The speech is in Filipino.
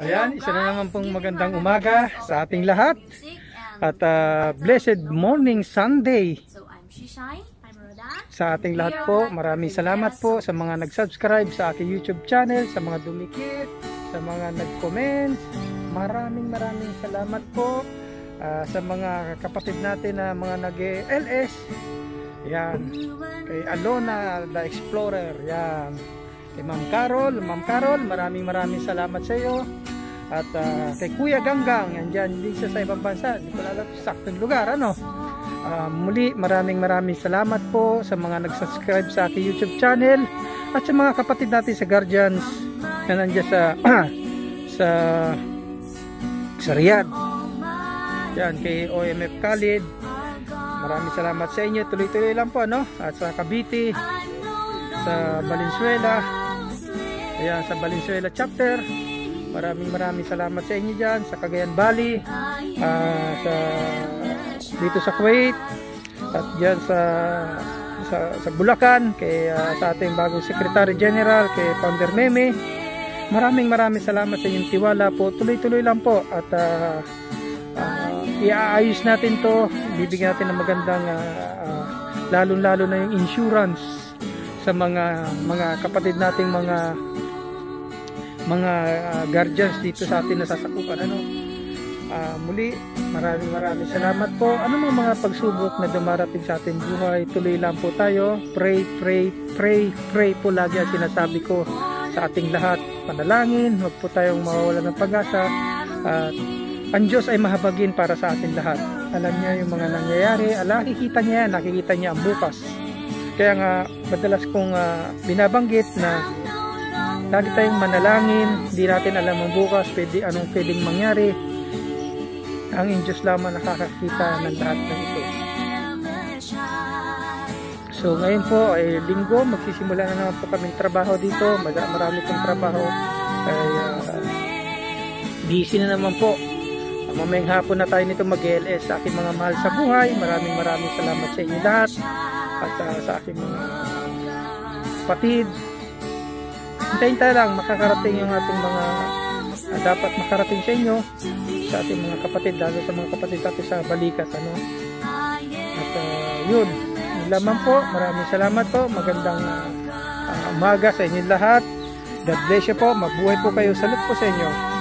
Ayan, isa na naman pong magandang umaga sa ating lahat. At blessed morning Sunday sa ating lahat po. Maraming salamat po sa mga nag-subscribe sa aking YouTube channel, sa mga dumikit, sa mga nag-comment. Maraming salamat po sa mga kapatid natin na mga nag-LS. Yan, kay Alona the Explorer. Yan, kay Ma'am Carol, maraming salamat sa iyo. At kay Kuya Ganggang, yan dyan, hindi siya sa ibang bansa, hindi ko alam saktong lugar, ano. Muli, maraming salamat po sa mga nag-subscribe sa aking YouTube channel at sa mga kapatid natin sa Guardians na nandiyan sa Riyadh. Yan, kay OMF Khalid, maraming salamat sa inyo. Tuloy-tuloy lang po, ano. At sa Cavite, sa Valenzuela, ayan, sa Valenzuela chapter, maraming salamat sa inyo dyan. Sa Cagayan Valley, dito sa Kuwait, at dyan sa Bulacan, kay sa ating bagong Secretary General, kay Founder Meme. Maraming salamat sa inyong tiwala po. Tuloy-tuloy lang po. At iaayos natin to. Bibigyan natin ng magandang lalo na yung insurance sa mga kapatid nating mga guardians dito sa atin na sasakupan, ano. Muli, maraming salamat po. Ano mga pagsubok na dumarating sa ating buhay, tuloy lang po tayo. Pray po lagi ang sinasabi ko sa ating lahat. Panalangin, huwag po tayong mawawala ng pag-asa. At ang Diyos ay mahabagin para sa ating lahat. Alam niya yung mga nangyayari, nakikita niya ang bukas. Kaya nga madalas kong binabanggit na lagi tayong manalangin. Hindi natin alam ang bukas, anong pwedeng mangyari. Ang Diyos lamang nakakakita ng lahat ng ito. So ngayon po ay linggo, magsisimula na naman po kaming trabaho dito. Marami pong trabaho. Busy na naman po. Mamayang hapon na tayo nito mag-LS sa aking mga mahal sa buhay. Maraming salamat sa inyo lahat. At sa aking mga kapatid. Hintayin tayo lang, makakarating yung ating mga dapat makarating sa inyo, sa ating mga kapatid, lalo sa mga kapatid natin sa balikat, ano. At yun lamang po. Maraming salamat po. Magandang umaga sa inyo lahat. God bless you po. Mabuhay po kayo. Salud po sa inyo.